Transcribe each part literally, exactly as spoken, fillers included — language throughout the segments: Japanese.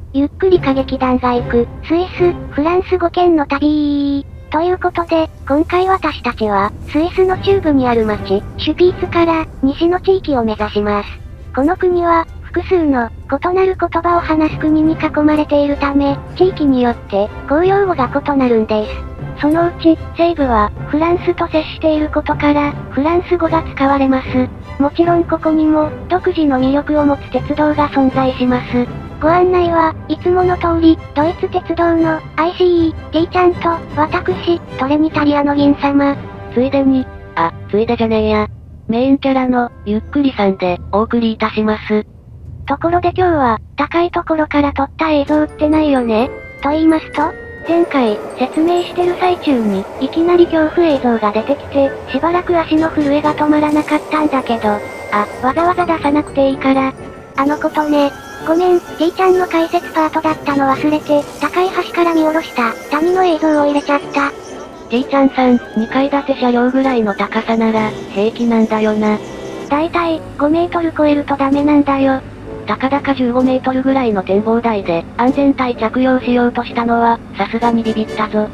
ゆっくり歌劇団が行く、スイス、フランスごけんの旅ということで、今回私たちは、スイスの中部にある町、シュピーツから、西の地域を目指します。この国は、複数の、異なる言葉を話す国に囲まれているため、地域によって、公用語が異なるんです。そのうち、西部は、フランスと接していることから、フランス語が使われます。もちろんここにも、独自の魅力を持つ鉄道が存在します。ご案内はいつもの通り、ドイツ鉄道の アイシーイー、T ちゃんと、私、トレニタリアの銀様。 ついでに、あ、ついでじゃねえや。メインキャラの、ゆっくりさんで、お送りいたします。 ところで今日は、高いところから撮った映像ってないよね？と言いますと、前回、説明してる最中に、いきなり恐怖映像が出てきて、しばらく足の震えが止まらなかったんだけど、あ、わざわざ出さなくていいから。あのことね。ごめん、T ちゃんの解説パートだったの忘れて、高い橋から見下ろした、谷の映像を入れちゃった。 T ちゃんさん、にかい建て車両ぐらいの高さなら、平気なんだよな。 だいたい、ごメートル超えるとダメなんだよ。 たかだかじゅうごメートルぐらいの展望台で、安全帯着用しようとしたのは、さすがにビビったぞ。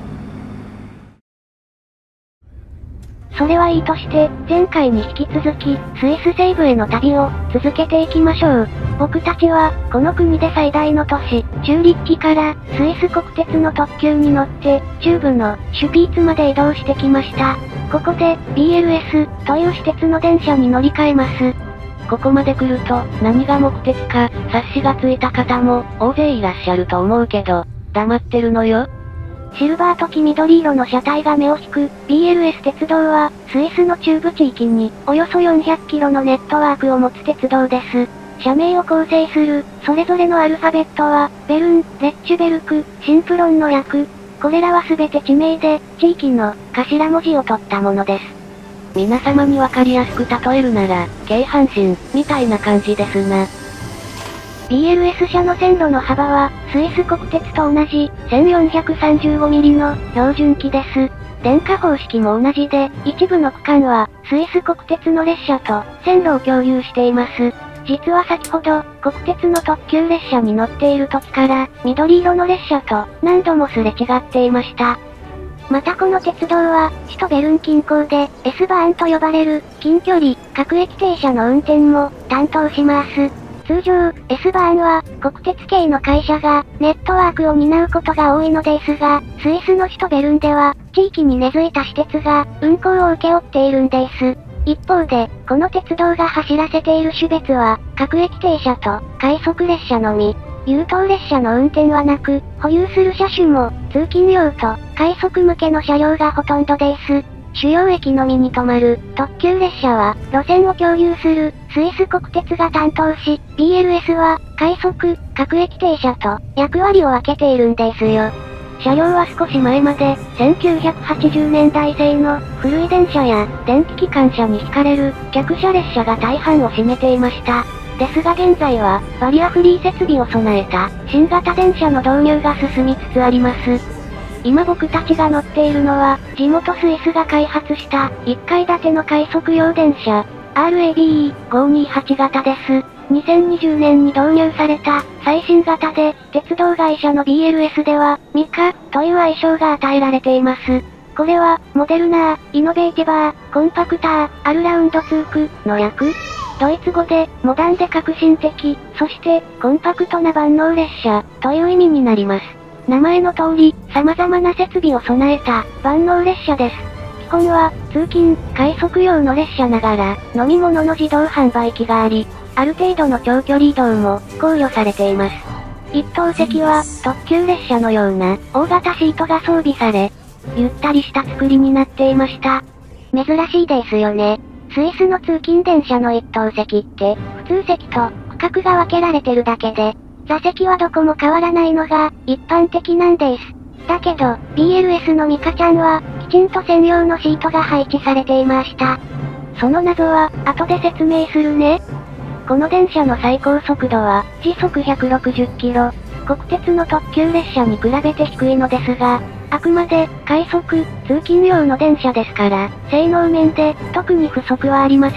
それはいいとして、前回に引き続き、スイス西部への旅を、続けていきましょう。僕たちは、この国で最大の都市、チューリッヒから、スイス国鉄の特急に乗って、中部の、シュピーツまで移動してきました。ここで、ビーエルエス、という私鉄の電車に乗り換えます。 ここまで来ると、何が目的か、察しがついた方も、大勢いらっしゃると思うけど、黙ってるのよ。 シルバーと黄緑色の車体が目を引く ビーエルエス 鉄道は、スイスの中部地域に、およそよんひゃくキロのネットワークを持つ鉄道です。社名を構成する、それぞれのアルファベットは、ベルン、レッチュベルク、シンプロンの略。これらはすべて地名で、地域の頭文字を取ったものです。 皆様にわかりやすく例えるなら、京阪神、みたいな感じですな。 ビーエルエス 車の線路の幅は、スイス国鉄と同じ、せんよんひゃくさんじゅうごミリの、標準機です。電化方式も同じで、一部の区間は、スイス国鉄の列車と、線路を共有しています。実は先ほど、国鉄の特急列車に乗っている時から、緑色の列車と、何度もすれ違っていました。またこの鉄道は、首都ベルン近郊で、S バーンと呼ばれる、近距離、各駅停車の運転も、担当します。通常、S バーンは、国鉄系の会社が、ネットワークを担うことが多いのですが、スイスの首都ベルンでは、地域に根付いた私鉄が、運行を請け負っているんです。一方で、この鉄道が走らせている種別は、各駅停車と、快速列車のみ。優等列車の運転はなく、保有する車種も、通勤用と、快速向けの車両がほとんどです。主要駅のみに止まる、特急列車は、路線を共有する、スイス国鉄が担当し、ビーエルエス は、快速、各駅停車と、役割を分けているんですよ。車両は少し前まで、せんきゅうひゃくはちじゅうねんだい製の、古い電車や、電気機関車に引かれる、客車列車が大半を占めていました。ですが現在は、バリアフリー設備を備えた、新型電車の導入が進みつつあります。今僕たちが乗っているのは、地元スイスが開発した、いっかい建ての快速用電車、アールエービーイーごーにーはち 型です。にせんにじゅうねんに導入された、最新型で、鉄道会社の ビーエルエス では、ミカ、という愛称が与えられています。これは、モデルナー、イノベーティバー、コンパクター、アルラウンドツーク、の略。ドイツ語で、モダンで革新的、そして、コンパクトな万能列車、という意味になります。名前の通り、様々な設備を備えた、万能列車です。基本は、通勤、快速用の列車ながら、飲み物の自動販売機があり、ある程度の長距離移動も、考慮されています。一等席は、特急列車のような、大型シートが装備され、ゆったりした作りになっていました。珍しいですよね。スイスの通勤電車の一等席って、普通席と区画が分けられてるだけで、座席はどこも変わらないのが一般的なんです。だけど、ビーエルエス のミカちゃんは、きちんと専用のシートが配置されていました。その謎は、後で説明するね。この電車の最高速度は、時速ひゃくろくじゅっキロ。国鉄の特急列車に比べて低いのですが、あくまで、快速、通勤用の電車ですから、性能面で、特に不足はありません。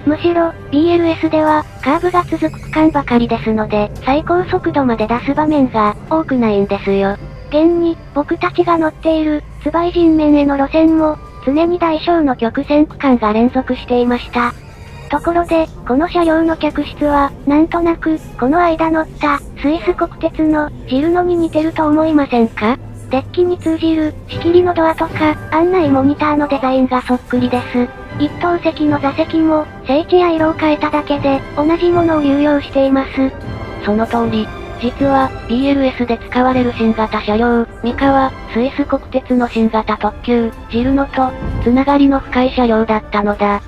むしろ、ビーエルエス では、カーブが続く区間ばかりですので、最高速度まで出す場面が、多くないんですよ。現に、僕たちが乗っている、津梅人面への路線も、常に大小の曲線区間が連続していました。ところで、この車両の客室は、なんとなく、この間乗った、スイス国鉄の、ジルノに似てると思いませんか？デッキに通じる、仕切りのドアとか、案内モニターのデザインがそっくりです。一等席の座席も、整地や色を変えただけで、同じものを流用しています。 その通り、実は、ビーエルエス で使われる新型車両、ミカは、スイス国鉄の新型特急、ジルノと、つながりの深い車両だったのだ。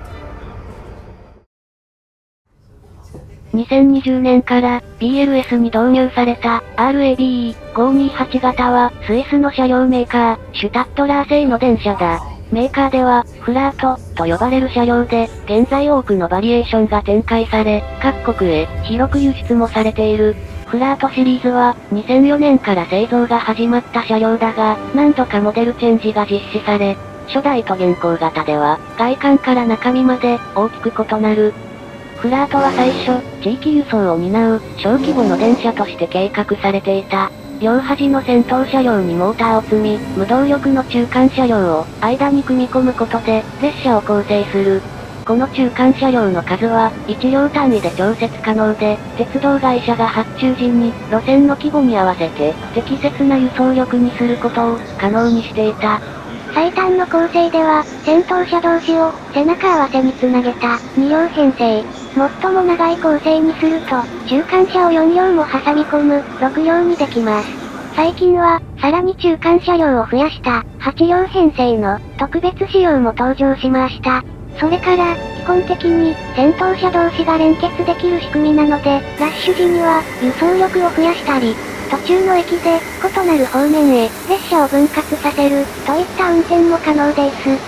にせんにじゅうねんから ビーエルエス に導入された アールエービーごひゃくにじゅうはち 型はスイスの車両メーカー、シュタットラー製の電車だ。メーカーでは、フラートと呼ばれる車両で、現在多くのバリエーションが展開され、各国へ広く輸出もされている。フラートシリーズは、にせんよねんから製造が始まった車両だが、何度かモデルチェンジが実施され、初代と現行型では、外観から中身まで大きく異なる。フラートは最初、地域輸送を担う、小規模の電車として計画されていた。両端の先頭車両にモーターを積み、無動力の中間車両を間に組み込むことで、列車を構成する。この中間車両の数はいち両単位で調節可能で、鉄道会社が発注時に路線の規模に合わせて適切な輸送力にすることを可能にしていた。 最短の構成では、先頭車同士を背中合わせにつなげたに両編成。最も長い構成にすると、中間車をよん両も挟み込むろく両にできます。最近は、さらに中間車両を増やしたはち両編成の特別仕様も登場しました。それから、基本的に先頭車同士が連結できる仕組みなので、ラッシュ時には輸送力を増やしたり、途中の駅で異なる方面へ列車を分割させるといった運転も可能です。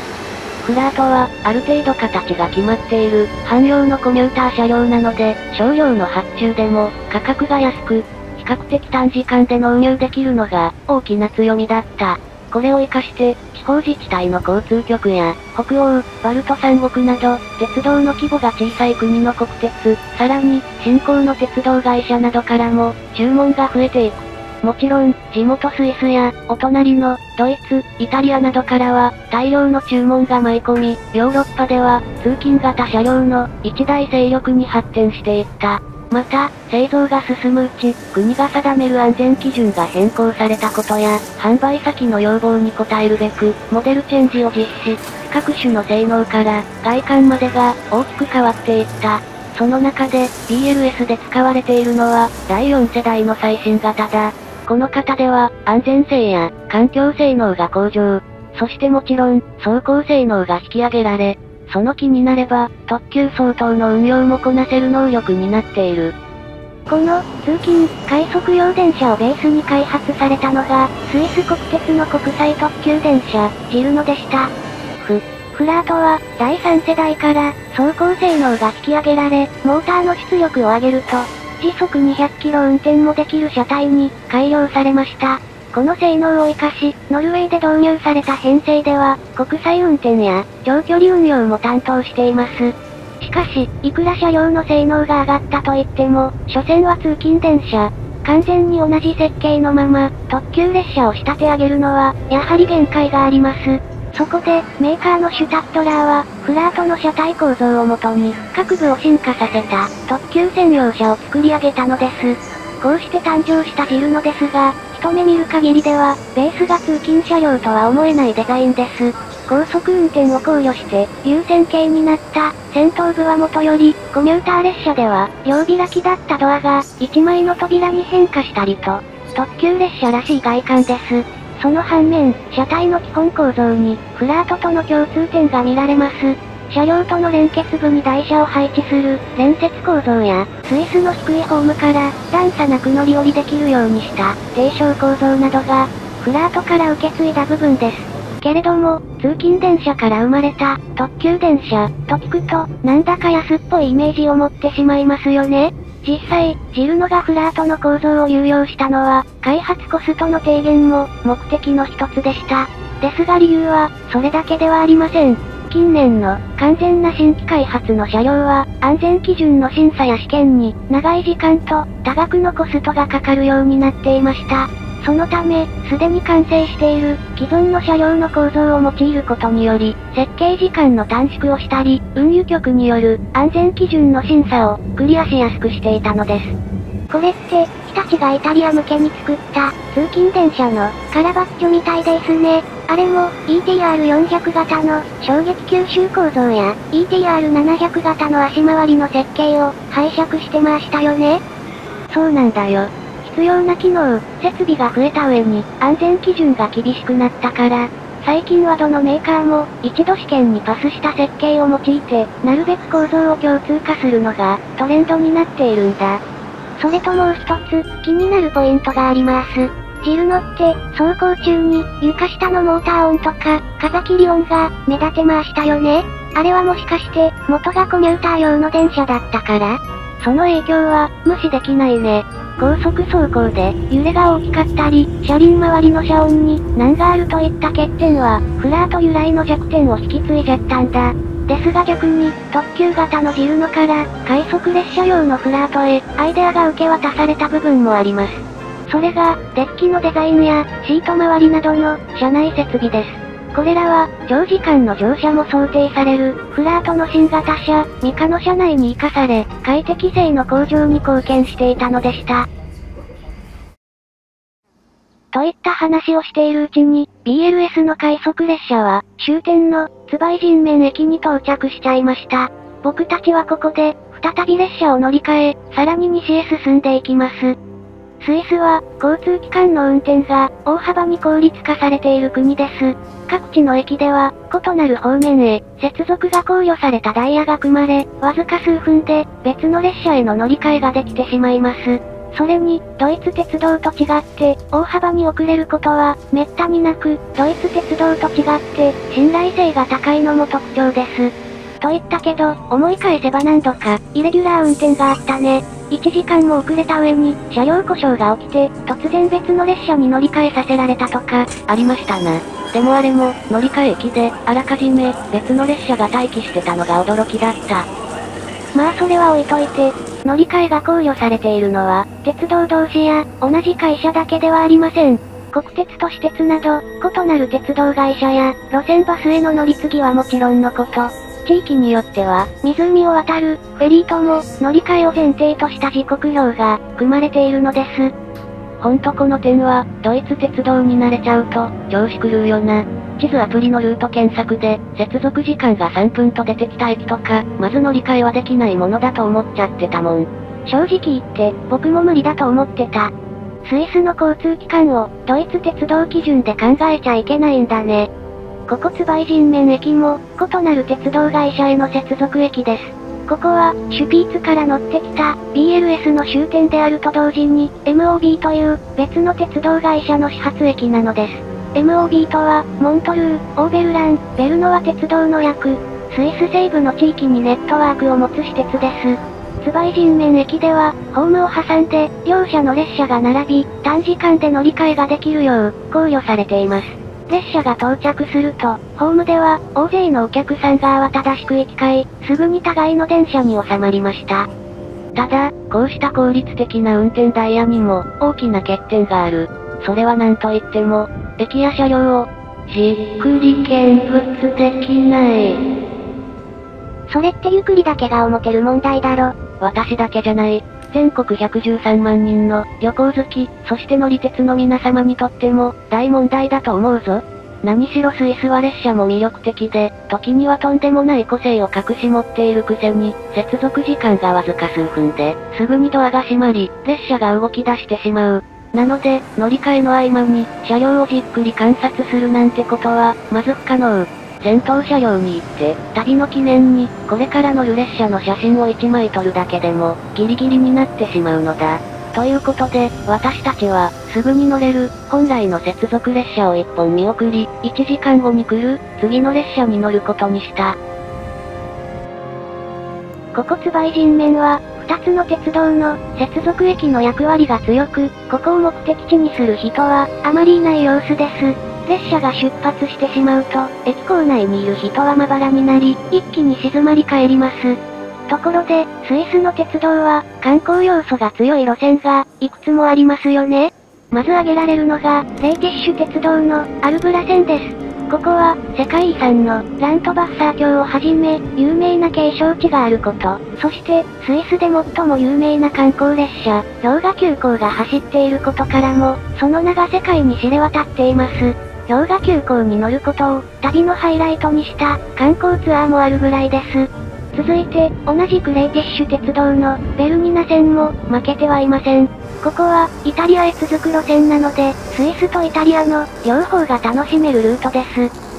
フラートは、ある程度形が決まっている、汎用のコミューター車両なので、少量の発注でも、価格が安く、比較的短時間で納入できるのが、大きな強みだった。これを活かして、地方自治体の交通局や、北欧、バルト三国など、鉄道の規模が小さい国の国鉄、さらに、新興の鉄道会社などからも、注文が増えていく。もちろん、地元スイスや、お隣の、ドイツ、イタリアなどからは、大量の注文が舞い込み、ヨーロッパでは、通勤型車両の一大勢力に発展していった。また、製造が進むうち、国が定める安全基準が変更されたことや、販売先の要望に応えるべく、モデルチェンジを実施、各種の性能から、外観までが、大きく変わっていった。その中で、ビーエルエス で使われているのは、だいよん世代の最新型だ。この型では、安全性や、環境性能が向上。そしてもちろん、走行性能が引き上げられ、その気になれば、特急相当の運用もこなせる能力になっている。 この、通勤、快速用電車をベースに開発されたのが、スイス国鉄の国際特急電車、ジルノでした。フ、フラートは、だいさん世代から、走行性能が引き上げられ、モーターの出力を上げると、時速にひゃくキロ運転もできる車体に改良されました。この性能を活かし、ノルウェーで導入された編成では、国際運転や長距離運用も担当しています。しかし、いくら車両の性能が上がったといっても、所詮は通勤電車。完全に同じ設計のまま、特急列車を仕立て上げるのは、やはり限界があります。そこで、メーカーのシュタットラーは、フラートの車体構造をもとに、各部を進化させた、特急専用車を作り上げたのです。こうして誕生したジルノですが、一目見る限りでは、ベースが通勤車両とは思えないデザインです。高速運転を考慮して、流線形になった、先頭部はもとより、コミューター列車では、両開きだったドアが、一枚の扉に変化したりと、特急列車らしい外観です。その反面、車体の基本構造に、フラートとの共通点が見られます。車両との連結部に台車を配置する、連接構造や、スイスの低いホームから、段差なく乗り降りできるようにした、低床構造などが、フラートから受け継いだ部分です。けれども、通勤電車から生まれた、特急電車、と聞くと、なんだか安っぽいイメージを持ってしまいますよね。実際、ジルノがフラートの構造を有用したのは、開発コストの低減も、目的の一つでした。ですが理由は、それだけではありません。 近年の完全な新規開発の車両は、安全基準の審査や試験に、長い時間と多額のコストがかかるようになっていました。そのため、すでに完成している、既存の車両の構造を用いることにより、設計時間の短縮をしたり、運輸局による、安全基準の審査を、クリアしやすくしていたのです。これって、日立がイタリア向けに作った、通勤電車の、カラバッチョみたいですね。あれも、イーティーアールよんひゃく 型の、衝撃吸収構造や、イーティーアールななひゃく 型の足回りの設計を、拝借してましたよね。 そうなんだよ。 必要な機能、設備が増えた上に、安全基準が厳しくなったから、最近はどのメーカーも、一度試験にパスした設計を用いて、なるべく構造を共通化するのが、トレンドになっているんだ。それともう一つ、気になるポイントがあります。ジルノって、走行中に、床下のモーター音とか、風切り音が、目立てましたよね。あれはもしかして、元がコミューター用の電車だったから？その影響は、無視できないね。高速走行で、揺れが大きかったり、車輪周りの遮音に、難があるといった欠点は、フラート由来の弱点を引き継いじゃったんだ。ですが逆に、特急型のジルノから、快速列車用のフラートへ、アイデアが受け渡された部分もあります。それが、デッキのデザインや、シート周りなどの、車内設備です。これらは、長時間の乗車も想定される、フラートの新型車、ミカの車内に活かされ、快適性の向上に貢献していたのでした。といった話をしているうちに、ビーエルエス の快速列車は、終点の、椿井人面駅に到着しちゃいました。僕たちはここで、再び列車を乗り換え、さらに西へ進んでいきます。スイスは、交通機関の運転が、大幅に効率化されている国です。各地の駅では、異なる方面へ、接続が考慮されたダイヤが組まれ、わずか数分で、別の列車への乗り換えができてしまいます。それに、ドイツ鉄道と違って、大幅に遅れることは、滅多になく、ドイツ鉄道と違って、信頼性が高いのも特徴です。と言ったけど、思い返せば何度か、イレギュラー運転があったね。いちじかんも遅れた上に、車両故障が起きて、突然別の列車に乗り換えさせられたとか、 ありましたな。でもあれも、乗り換え駅で、あらかじめ、別の列車が待機してたのが驚きだった。 まあそれは置いといて、乗り換えが考慮されているのは、鉄道同士や、同じ会社だけではありません。国鉄と私鉄など、異なる鉄道会社や、路線バスへの乗り継ぎはもちろんのこと、地域によっては、湖を渡る、フェリーとも、乗り換えを前提とした時刻表が、組まれているのです。 ほんとこの点は、ドイツ鉄道に慣れちゃうと、調子狂うよな。地図アプリのルート検索で、接続時間がさんぷんと出てきた駅とか、まず乗り換えはできないものだと思っちゃってたもん。 正直言って、僕も無理だと思ってた。スイスの交通機関を、ドイツ鉄道基準で考えちゃいけないんだね。ここ椿井人面駅も、異なる鉄道会社への接続駅です。ここは、シュピーツから乗ってきた、ビーエルエス の終点であると同時に、エムオービー という、別の鉄道会社の始発駅なのです。エムオービー とは、モントルー、オーベルラン、ベルノワ鉄道の略。スイス西部の地域にネットワークを持つ私鉄です。椿井人面駅では、ホームを挟んで、両者の列車が並び、短時間で乗り換えができるよう、考慮されています。列車が到着すると、ホームでは、大勢のお客さんが慌ただしく行き交い、すぐに互いの電車に収まりました。 ただ、こうした効率的な運転ダイヤにも、大きな欠点がある。それは何と言っても、駅や車両を、じっくり見物できない。 それってゆっくりだけが思ってる問題だろ。 私だけじゃない。全国ひゃくじゅうさんまんにんの旅行好き、そして乗り鉄の皆様にとっても大問題だと思うぞ。何しろスイスは列車も魅力的で、時にはとんでもない個性を隠し持っているくせに、接続時間がわずか数分で、すぐにドアが閉まり、列車が動き出してしまう。なので、乗り換えの合間に、車両をじっくり観察するなんてことは、まず不可能。先頭車両に行って、旅の記念に、これから乗る列車の写真をいちまい撮るだけでも、ギリギリになってしまうのだ。ということで、私たちは、すぐに乗れる、本来の接続列車をいっぽん見送り、いちじかんごに来る、次の列車に乗ることにした。 ここ椿井人面は、二つの鉄道の接続駅の役割が強く、ここを目的地にする人は、あまりいない様子です。 列車が出発してしまうと、駅構内にいる人はまばらになり、一気に静まり返ります。ところで、スイスの鉄道は、観光要素が強い路線が、いくつもありますよね。まず挙げられるのが、レイティッシュ鉄道の、アルブラ線です。ここは、世界遺産の、ラントバッサー峡をはじめ、有名な景勝地があること、そして、スイスで最も有名な観光列車、氷河急行が走っていることからも、その名が世界に知れ渡っています。氷河急行に乗ることを、旅のハイライトにした、観光ツアーもあるぐらいです。続いて、同じくレイティッシュ鉄道の、ベルニナ線も、負けてはいません。ここは、イタリアへ続く路線なので、スイスとイタリアの、両方が楽しめるルートです。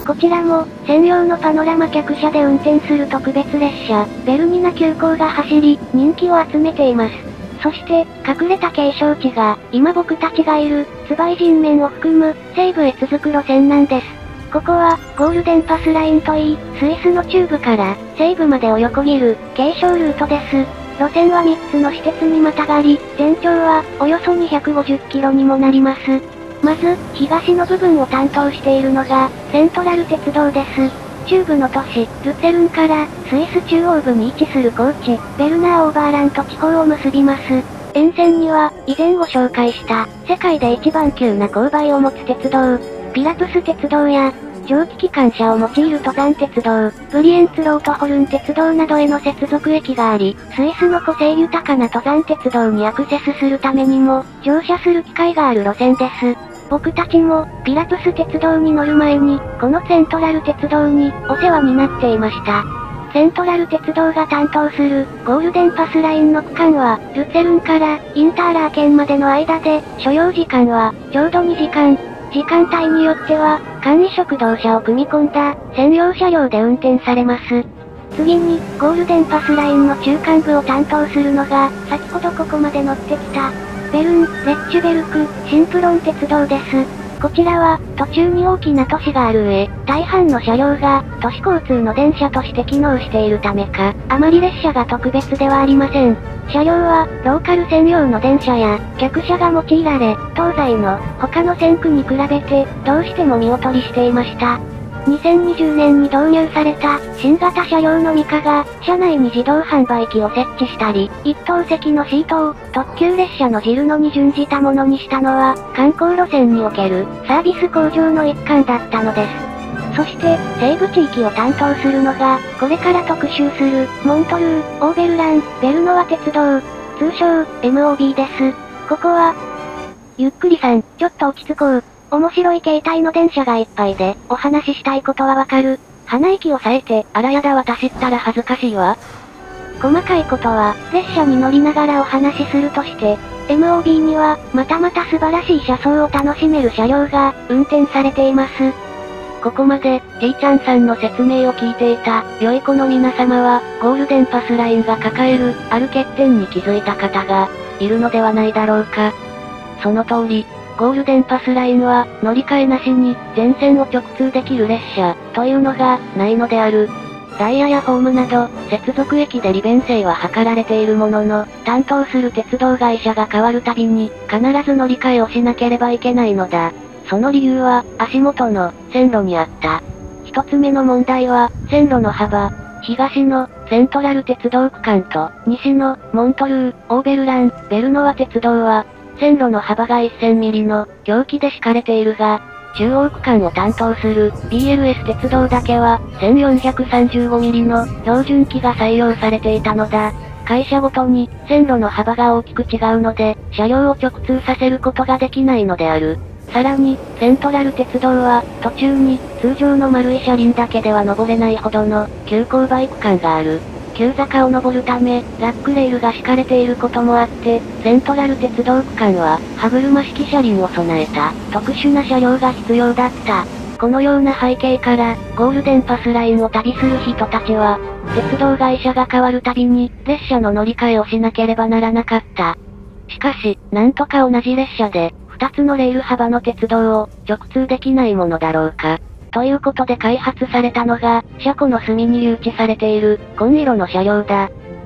こちらも、専用のパノラマ客車で運転する特別列車、ベルニナ急行が走り、人気を集めています。そして、隠れた景勝地が、今僕たちがいる、ツバイ人面を含む、西部へ続く路線なんです。ここは、ゴールデンパスラインといい、スイスの中部から、西部までを横切る、景勝ルートです。路線はみっつの私鉄にまたがり、全長は、およそにひゃくごじゅっキロにもなります。まず、東の部分を担当しているのが、セントラル鉄道です。中部の都市、ルツェルンから、スイス中央部に位置する高地、ベルナーオーバーラント地方を結びます。沿線には、以前ご紹介した、世界で一番急な勾配を持つ鉄道、ピラプス鉄道や、蒸気機関車を用いる登山鉄道、ブリエンツロートホルン鉄道などへの接続駅があり、スイスの個性豊かな登山鉄道にアクセスするためにも、乗車する機会がある路線です。僕たちも、ピラプス鉄道に乗る前に、このセントラル鉄道に、お世話になっていました。セントラル鉄道が担当する、ゴールデンパスラインの区間は、ルツェルンから、インターラーケンまでの間で、所要時間は、ちょうどにじかん。時間帯によっては、簡易食堂車を組み込んだ、専用車両で運転されます。次に、ゴールデンパスラインの中間部を担当するのが、先ほどここまで乗ってきた、ベルン、レッチュベルク、シンプロン鉄道です。こちらは、途中に大きな都市がある上、大半の車両が、都市交通の電車として機能しているためか、あまり列車が特別ではありません。車両は、ローカル専用の電車や、客車が用いられ、東西の、他の線区に比べて、どうしても見劣りしていました。にせんにじゅうねんに導入された、新型車両のミカが、車内に自動販売機を設置したり、一等席のシートを、特急列車のジルノに準じたものにしたのは、観光路線における、サービス向上の一環だったのです。そして、西部地域を担当するのが、これから特集する、モントルー、オーベルラン、ベルノワ鉄道、通称、エムオービー です。ここは、ゆっくりさん、ちょっと落ち着こう。面白い形態の電車がいっぱいで、お話ししたいことはわかる。鼻息を冴えて、あらやだ私ったら恥ずかしいわ。細かいことは、列車に乗りながらお話しするとして、エムオービー には、またまた素晴らしい車窓を楽しめる車両が、運転されています。 ここまで、ケイちゃんさんの説明を聞いていた、良い子の皆様は、ゴールデンパスラインが抱える、ある欠点に気づいた方が、いるのではないだろうか。その通り、ゴールデンパスラインは、乗り換えなしに、全線を直通できる列車、というのが、ないのである。ダイヤやホームなど、接続駅で利便性は図られているものの、担当する鉄道会社が変わるたびに、必ず乗り換えをしなければいけないのだ。その理由は、足元の、線路にあった。一つ目の問題は、線路の幅。東の、セントラル鉄道区間と、西の、モントルー、オーベルラン、ベルノワ鉄道は、線路の幅がせんミリの、表記で敷かれているが、中央区間を担当する、ビーエルエス 鉄道だけは、せんよんひゃくさんじゅうごミリの、標準機が採用されていたのだ。会社ごとに、線路の幅が大きく違うので、車両を直通させることができないのである。さらに、セントラル鉄道は、途中に、通常の丸い車輪だけでは登れないほどの、急勾配区間がある。急坂を登るため、ラックレールが敷かれていることもあって、セントラル鉄道区間は、歯車式車輪を備えた、特殊な車両が必要だった。このような背景から、ゴールデンパスラインを旅する人たちは、鉄道会社が変わるたびに、列車の乗り換えをしなければならなかった。しかし、なんとか同じ列車で、二つのレール幅の鉄道を、直通できないものだろうか。ということで開発されたのが、車庫の隅に誘致されている、紺色の車両だ。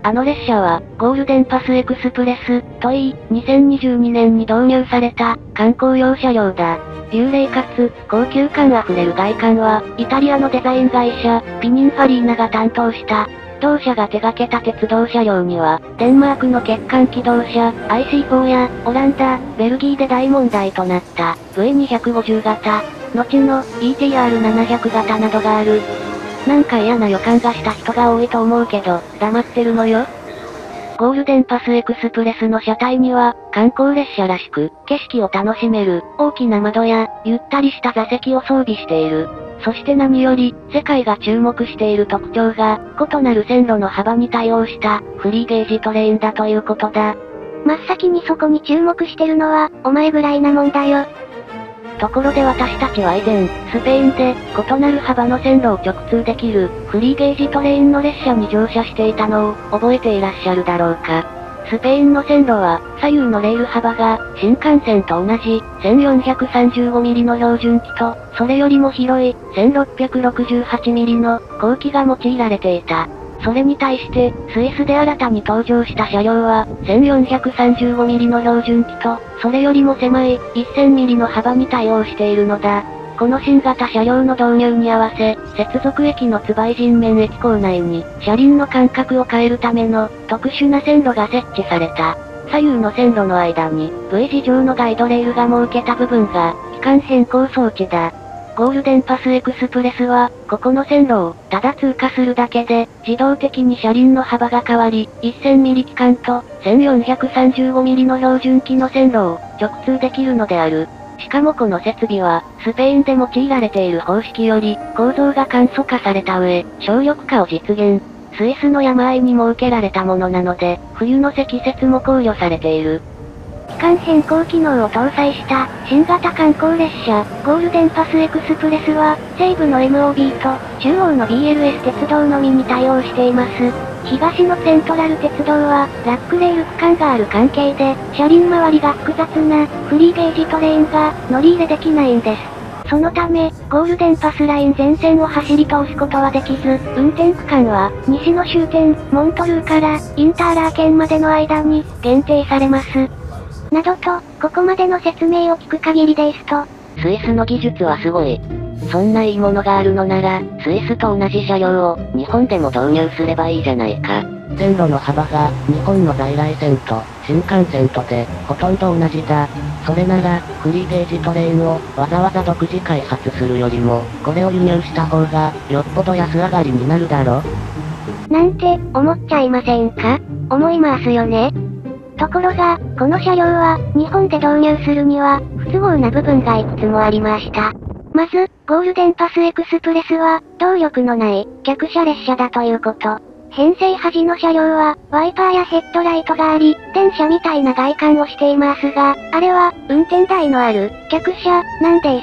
あの列車は、ゴールデンパスエクスプレス、といい、にせんにじゅうにねんに導入された、観光用車両だ。幽霊かつ、高級感あふれる外観は、イタリアのデザイン会社、ピニンファリーナが担当した。同社が手掛けた鉄道車両には、デンマークの欠陥気動車、アイシーフォー や、オランダ、ベルギーで大問題となった、ブイにひゃくごじゅう 型、後の、イーティーアールななひゃく 型などがある。なんか嫌な予感がした人が多いと思うけど、黙ってるのよ。ゴールデンパスエクスプレスの車体には、観光列車らしく、景色を楽しめる、大きな窓や、ゆったりした座席を装備している。そして何より、世界が注目している特徴が、異なる線路の幅に対応した、フリーゲージトレインだということだ。 真っ先にそこに注目してるのは、お前ぐらいなもんだよ。 ところで私たちは以前、スペインで、異なる幅の線路を直通できる、フリーゲージトレインの列車に乗車していたのを、覚えていらっしゃるだろうか。スペインの線路は、左右のレール幅が、新幹線と同じ、せんよんひゃくさんじゅうごミリの標準機と、それよりも広い、せんろっぴゃくろくじゅうはちミリの、後機が用いられていた。それに対して、スイスで新たに登場した車両は、せんよんひゃくさんじゅうごミリの標準機と、それよりも狭い、せんミリの幅に対応しているのだ。この新型車両の導入に合わせ、接続駅のツバイ人面駅構内に、車輪の間隔を変えるための、特殊な線路が設置された。左右の線路の間に、V 字状のガイドレールが設けた部分が、期間変更装置だ。ゴールデンパスエクスプレスは、ここの線路を、ただ通過するだけで、自動的に車輪の幅が変わり、せんミリ期間と、せんよんひゃくさんじゅうごミリの標準機の線路を、直通できるのである。しかもこの設備は、スペインで用いられている方式より、構造が簡素化された上、省力化を実現。スイスの山あいに設けられたものなので、冬の積雪も考慮されている。 期間変更機能を搭載した、新型観光列車、ゴールデンパスエクスプレスは、西部の エムオービー と、中央の ビーエルエス 鉄道のみに対応しています。東のセントラル鉄道は、ラックレール区間がある関係で、車輪周りが複雑な、フリーゲージトレインが、乗り入れできないんです。そのため、ゴールデンパスライン全線を走り通すことはできず、運転区間は、西の終点、モントルーから、インターラーケンまでの間に、限定されます。などと、ここまでの説明を聞く限りですと、 スイスの技術はすごい。そんないいものがあるのなら、スイスと同じ車両を、日本でも導入すればいいじゃないか。線路の幅が、日本の在来線と、新幹線とで、ほとんど同じだ。それなら、フリーゲージトレインを、わざわざ独自開発するよりも、これを輸入した方が、よっぽど安上がりになるだろ。 なんて、思っちゃいませんか？思いますよね。ところが、この車両は、日本で導入するには、不都合な部分がいくつもありました。まず、ゴールデンパスエクスプレスは、動力のない、客車列車だということ。編成端の車両は、ワイパーやヘッドライトがあり、電車みたいな外観をしていますが、あれは、運転台のある、客車、なんです。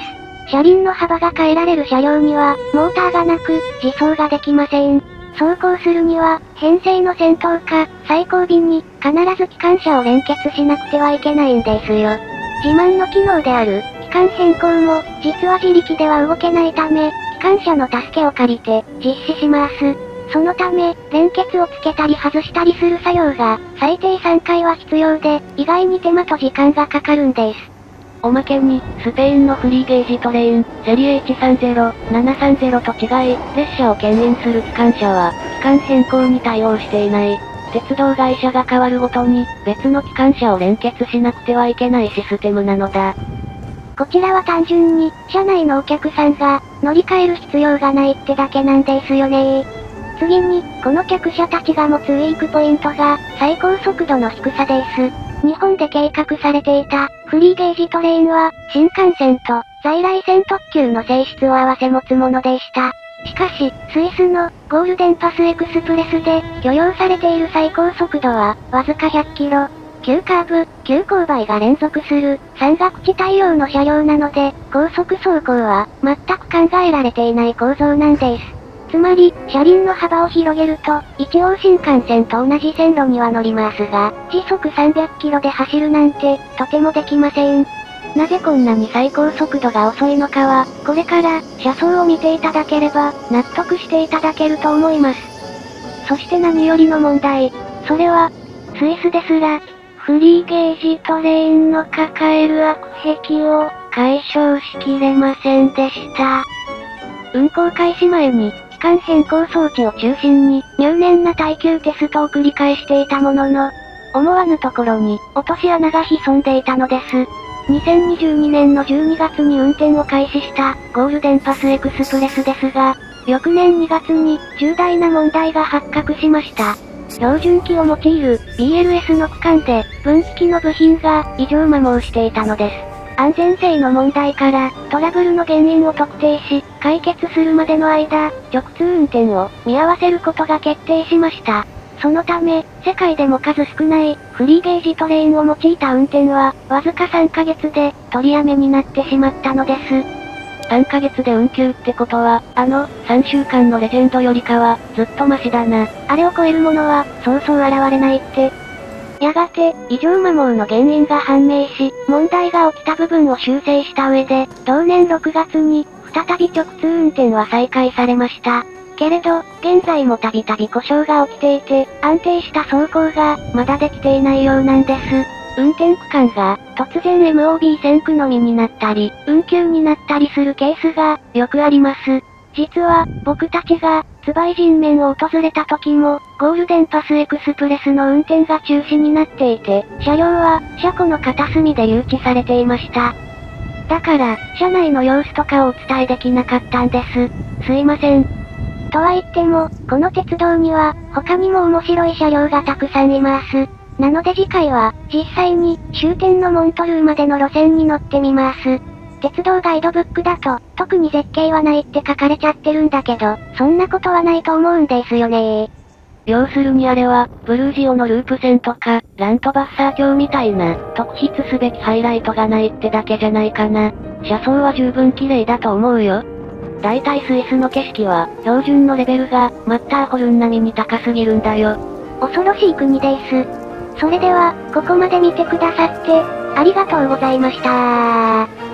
車輪の幅が変えられる車両には、モーターがなく、自走ができません。走行するには、編成の先頭か、最後尾に、必ず機関車を連結しなくてはいけないんですよ。自慢の機能である、機関変更も、実は自力では動けないため、機関車の助けを借りて、実施します。そのため、連結をつけたり外したりする作業が、最低さんかいは必要で、意外に手間と時間がかかるんです。 おまけに、スペインのフリーゲージトレイン、セリエイチさんぜろ、ななさんぜろと違い、列車を牽引する機関車は、機関変更に対応していない。鉄道会社が変わるごとに、別の機関車を連結しなくてはいけないシステムなのだ。 こちらは単純に、車内のお客さんが、乗り換える必要がないってだけなんですよね。次に、この客車たちが持つウィークポイントが、最高速度の低さです。日本で計画されていた、フリーゲージトレインは、新幹線と、在来線特急の性質を併せ持つものでした。しかし、スイスの、ゴールデンパスエクスプレスで、許容されている最高速度は、わずかひゃっキロ。急カーブ、急勾配が連続する、山岳地帯用の車両なので、高速走行は、全く考えられていない構造なんです。つまり、車輪の幅を広げると、一応新幹線と同じ線路には乗りますが、時速さんびゃくキロで走るなんて、とてもできません。なぜこんなに最高速度が遅いのかは、これから、車窓を見ていただければ、納得していただけると思います。そして何よりの問題、 それは、スイスですら、フリーゲージトレインの抱える悪癖を解消しきれませんでした。運行開始前に、期間変更装置を中心に、入念な耐久テストを繰り返していたものの、思わぬところに、落とし穴が潜んでいたのです。にせんにじゅうにねんのじゅうにがつに運転を開始したゴールデンパスエクスプレスですが、翌年にがつに重大な問題が発覚しました。標準機を用いる ビーエルエス の区間で分岐器の部品が異常摩耗していたのです。安全性の問題からトラブルの原因を特定し、解決するまでの間、直通運転を見合わせることが決定しました。そのため、世界でも数少ないフリーゲージトレインを用いた運転は、わずかさんかげつで取りやめになってしまったのです。 さんかげつで運休ってことは、あの、さんしゅうかんのレジェンドよりかは、ずっとマシだな。 あれを超えるものは、そうそう現れないって。やがて、異常摩耗の原因が判明し、問題が起きた部分を修正した上で、同年ろくがつに、再び直通運転は再開されました。けれど、現在もたびたび故障が起きていて、安定した走行が、まだできていないようなんです。運転区間が、突然 エムオービー 線区のみになったり、運休になったりするケースが、よくあります。実は、僕たちが、ツバイ人面を訪れた時も、ゴールデンパスエクスプレスの運転が中止になっていて、車両は、車庫の片隅で留置されていました。だから、車内の様子とかをお伝えできなかったんです。すいません。とは言っても、この鉄道には、他にも面白い車両がたくさんいます。なので次回は、実際に、終点のモントルーまでの路線に乗ってみます。鉄道ガイドブックだと、特に絶景はないって書かれちゃってるんだけど、そんなことはないと思うんですよねー。 要するにあれは、ブルージオのループ線とか、ラントバッサー橋みたいな、特筆すべきハイライトがないってだけじゃないかな。車窓は十分綺麗だと思うよ。だいたいスイスの景色は、標準のレベルが、マッターホルン並みに高すぎるんだよ。 恐ろしい国です。それでは、ここまで見てくださって、ありがとうございました。